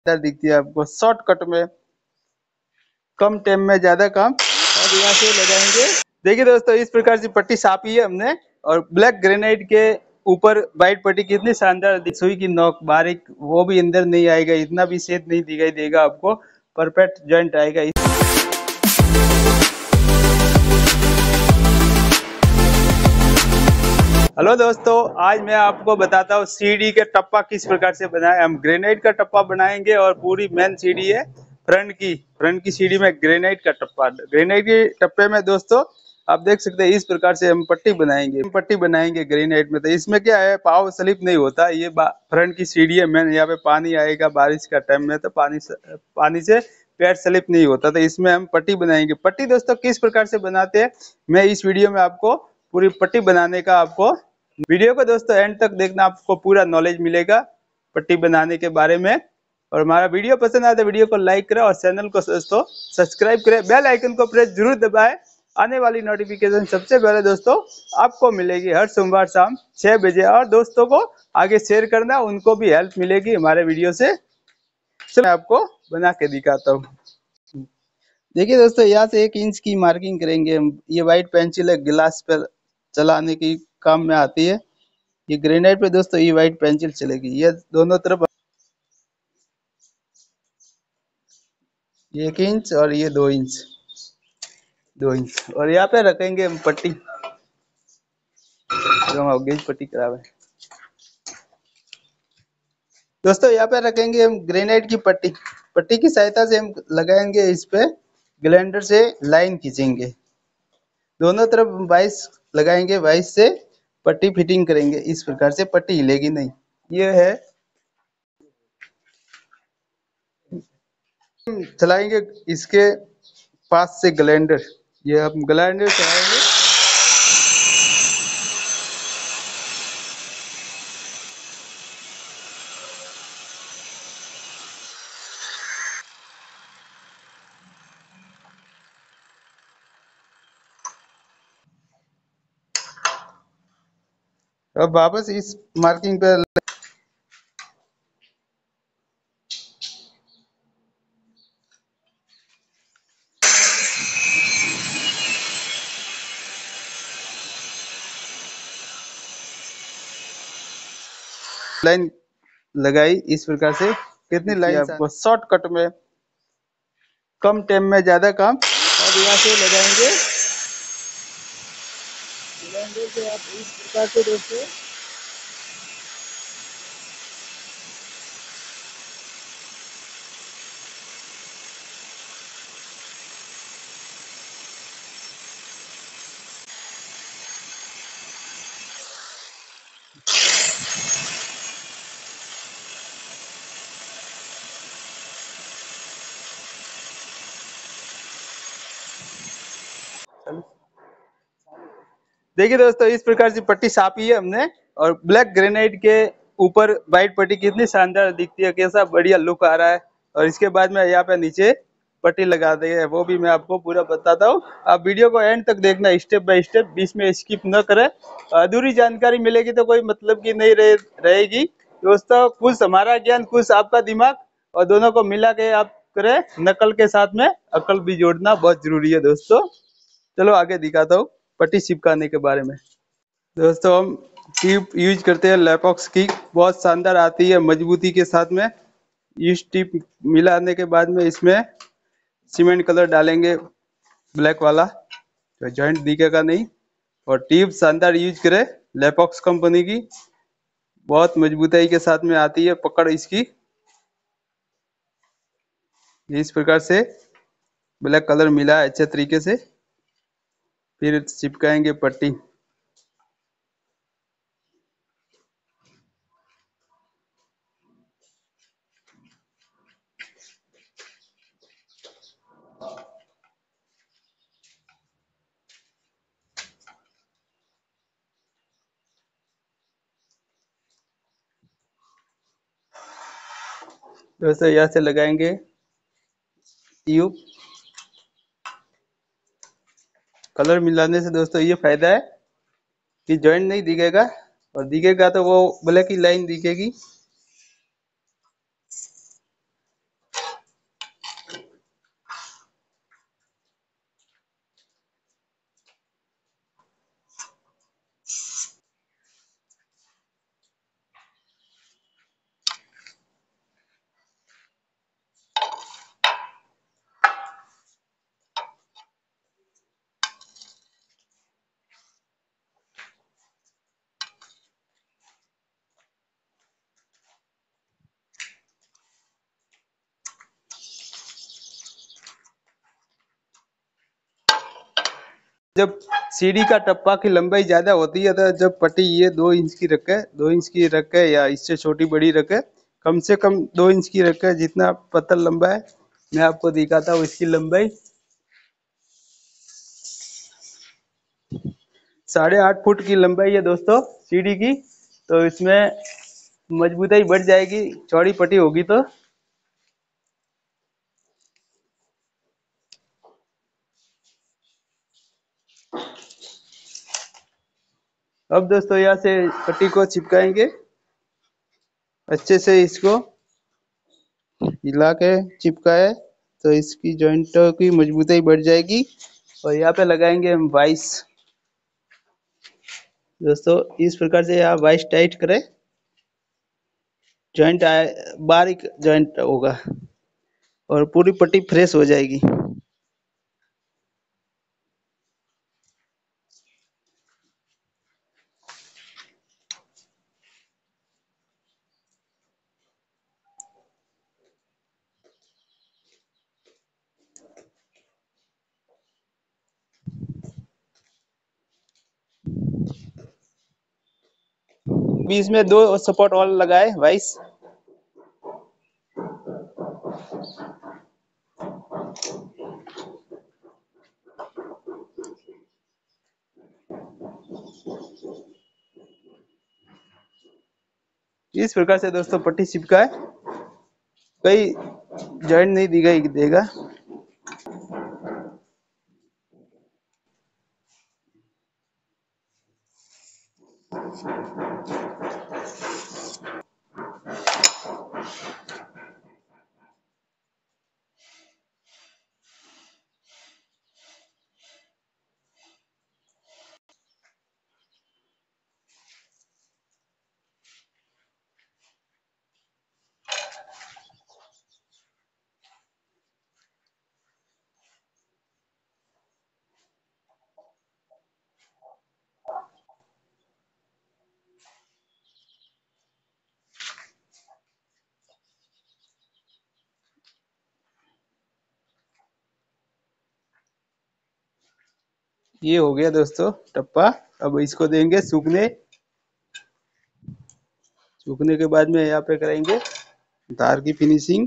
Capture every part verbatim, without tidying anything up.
दिखती है आपको शॉर्टकट में, कम टाइम में ज्यादा काम। और यहाँ से लगाएंगे, देखिए दोस्तों इस प्रकार से पट्टी छापी है हमने और ब्लैक ग्रेनाइट के ऊपर व्हाइट पट्टी कितनी शानदार, सुई की नोक बारीक, वो भी अंदर नहीं आएगा, इतना भी छेद नहीं दिखाई देगा आपको, परफेक्ट जॉइंट आएगा। हेलो दोस्तों, आज मैं आपको बताता हूँ सीढ़ी के टप्पा किस प्रकार से बनाए। हम ग्रेनाइट का टप्पा बनाएंगे और पूरी मेन सीढ़ी है फ्रंट की, फ्रंट की सीढ़ी में ग्रेनाइट का टप्पा। ग्रेनाइट के टप्पे में दोस्तों आप देख सकते हैं इस प्रकार से हम पट्टी बनाएंगे, पट्टी बनाएंगे ग्रेनाइट में। तो इसमें क्या है, पाव स्लिप नहीं होता। ये फ्रंट की सीढ़ी है मेन, यहाँ पे पानी आएगा बारिश का टाइम में, तो पानी से, पानी से पैर स्लिप नहीं होता। तो इसमें हम पट्टी बनाएंगे। पट्टी दोस्तों किस प्रकार से बनाते हैं, मैं इस वीडियो में आपको पूरी पट्टी बनाने का, आपको वीडियो को दोस्तों एंड तक देखना, आपको पूरा नॉलेज मिलेगा पट्टी बनाने के बारे में। और हमारा वीडियो पसंद आए तो वीडियो को लाइक करें और चैनल को दोस्तों सब्सक्राइब करें, बेल आइकन को प्रेस जरूर दबाएं। आने वाली नोटिफिकेशन सबसे पहले दोस्तों आपको मिलेगी हर सोमवार शाम छह बजे। और दोस्तों को आगे शेयर करना, उनको भी हेल्प मिलेगी हमारे वीडियो से। मैं आपको बना के दिखाता हूँ। देखिए दोस्तों यहाँ से एक इंच की मार्किंग करेंगे हम। ये व्हाइट पेंसिल है, गिलास पर चलाने की काम में आती है। ये ग्रेनाइट पे दोस्तों ये व्हाइट पेंसिल चलेगी। ये दोनों तरफ ये एक इंच और ये दो इंच, दो इंच। और यहाँ पे रखेंगे हम पट्टी, जो हम गेज पट्टी करावे दोस्तों। यहाँ पे रखेंगे हम ग्रेनाइट की पट्टी। पट्टी की सहायता से हम लगाएंगे, इस पे ग्राइंडर से लाइन खींचेंगे, दोनों तरफ बाईस लगाएंगे, बाईस से पट्टी फिटिंग करेंगे। इस प्रकार से पट्टी हिलेगी नहीं। ये है, चलाएंगे इसके पास से ग्राइंडर, ये हम ग्राइंडर चलाएंगे। अब वापस इस मार्किंग पे लाइन लगाई। इस प्रकार से कितनी लाइन आपको शॉर्टकट में, कम टाइम में ज्यादा काम। और यहाँ से लगाएंगे, लगाएंगे तो आप इस प्रकार से दोस्तों देखिए दोस्तों इस प्रकार से पट्टी छापी है हमने और ब्लैक ग्रेनाइट के ऊपर व्हाइट पट्टी कितनी शानदार दिखती है, कैसा बढ़िया लुक आ रहा है। और इसके बाद में यहाँ पे नीचे पट्टी लगा दी है, वो भी मैं आपको पूरा बताता हूँ। आप वीडियो को एंड तक देखना स्टेप बाय स्टेप, बीच में स्किप न करें। अधूरी जानकारी मिलेगी तो कोई मतलब की नहीं रहे, रहेगी दोस्तों। कुछ हमारा ज्ञान, कुछ आपका दिमाग, और दोनों को मिला के आप करें। नकल के साथ में अकल भी जोड़ना बहुत जरूरी है दोस्तों। चलो आगे दिखाता हूँ पट्टी चिपकाने के बारे में। दोस्तों हम टिप यूज करते हैं लैपॉक्स की, बहुत शानदार आती है मजबूती के साथ में। इस टिप मिलाने के बाद में इसमें सीमेंट कलर डालेंगे, ब्लैक वाला, तो जॉइंट दिखेगा नहीं। और टिप शानदार यूज करें लैपॉक्स कंपनी की, बहुत मजबूताई के साथ में आती है पकड़ इसकी। इस प्रकार से ब्लैक कलर मिला है अच्छे तरीके से, फिर चिपकाएंगे पट्टी। दोस्तों यहाँ से लगाएंगे ट्यूब। कलर मिलाने से दोस्तों ये फायदा है कि जॉइंट नहीं दिखेगा, और दिखेगा तो वो ब्लैक की लाइन दिखेगी। जब सीढ़ी का टप्पा की लंबाई ज्यादा होती है तो जब पट्टी ये दो इंच की रखे, दो इंच की रखे या इससे छोटी बड़ी रखे, कम से कम दो इंच की रखे, जितना पत्थर लंबा है मैं आपको दिखाता हूँ इसकी लंबाई। साढ़े आठ फुट की लंबाई है दोस्तों सीढ़ी की, तो इसमें मजबूताई बढ़ जाएगी, चौड़ी पट्टी होगी तो। अब दोस्तों यहाँ से पट्टी को चिपकाएंगे अच्छे से, इसको हिला के चिपकाए तो इसकी जॉइंटों की मजबूताई बढ़ जाएगी। और यहाँ पे लगाएंगे हम वाइस। दोस्तों इस प्रकार से यहाँ वाइस टाइट करें, जॉइंट आए, बारीक जॉइंट होगा और पूरी पट्टी फ्रेश हो जाएगी। बीच में दो सपोर्ट और लगाए वाइस। इस प्रकार से दोस्तों पट्टी चिपकाए, कहीं जॉइंट नहीं दिखाई देगा। ये हो गया दोस्तों टप्पा। अब इसको देंगे सूखने। सूखने के बाद में यहाँ पे करेंगे तार की फिनिशिंग।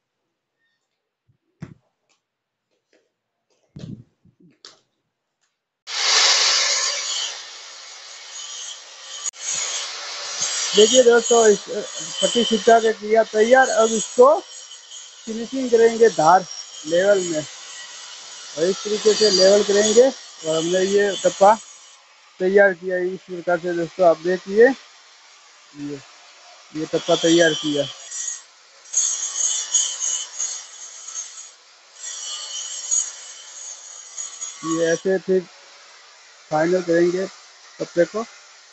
देखिए दोस्तों पट्टी चिपका के किया तैयार। अब इसको फिनिशिंग करेंगे धार लेवल में, और इस तरीके से लेवल करेंगे। और हमने ये टप्पा तैयार किया इस प्रकार से दोस्तों, आप देखिए ये ये टप्पा तैयार किया। ये ऐसे फिर फाइनल करेंगे टप्पे को।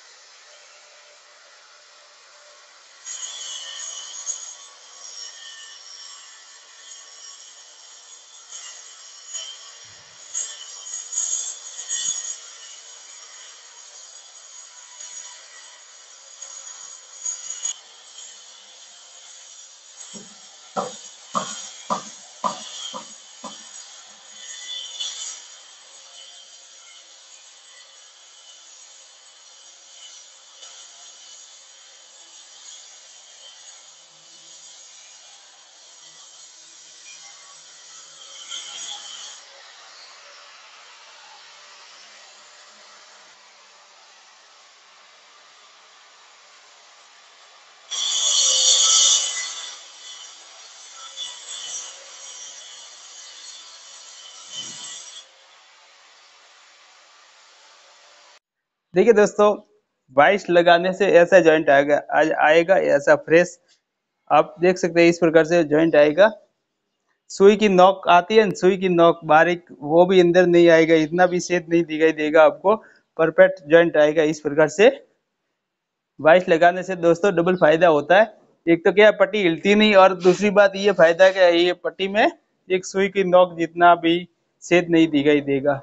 देखिए दोस्तों वाइस लगाने से ऐसा जॉइंट आएगा, आज आएगा ऐसा फ्रेश। आप देख सकते हैं इस प्रकार से जॉइंट आएगा। सुई की नोक आती है, सुई की नोक बारीक, वो भी अंदर नहीं आएगा, इतना भी छेद नहीं दिखाई देगा आपको। परफेक्ट जॉइंट आएगा इस प्रकार से। वाइस लगाने से दोस्तों डबल फायदा होता है। एक तो क्या पट्टी हिलती नहीं, और दूसरी बात ये फायदा क्या है, ये पट्टी में एक सुई की नोक जितना भी छेद नहीं दिखाई देगा।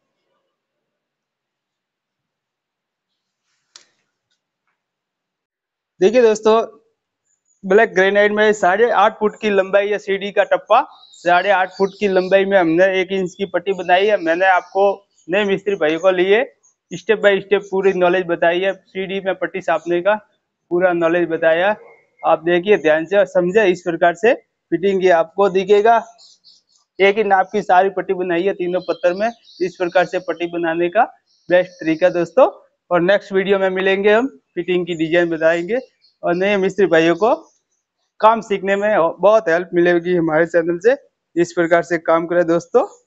देखिए दोस्तों ब्लैक ग्रेनाइट में साढ़े आठ फुट की लंबाई है सीढ़ी का टप्पा। साढ़े आठ फुट की लंबाई में हमने एक इंच की पट्टी बनाई है। मैंने आपको नए मिस्त्री भाइयों को लिए स्टेप बाय स्टेप पूरी नॉलेज बताई है। सीढ़ी में पट्टी छापने का पूरा नॉलेज बताया। आप देखिए ध्यान से और समझे। इस प्रकार से फिटिंग ये आपको दिखेगा। एक ही नाप की सारी पट्टी बनाई है तीनों पत्थर में। इस प्रकार से पट्टी बनाने का बेस्ट तरीका दोस्तों। और नेक्स्ट वीडियो में मिलेंगे, हम फिटिंग की डिजाइन बताएंगे और नए मिस्त्री भाइयों को काम सीखने में बहुत हेल्प मिलेगी हमारे चैनल से। इस प्रकार से काम करें दोस्तों।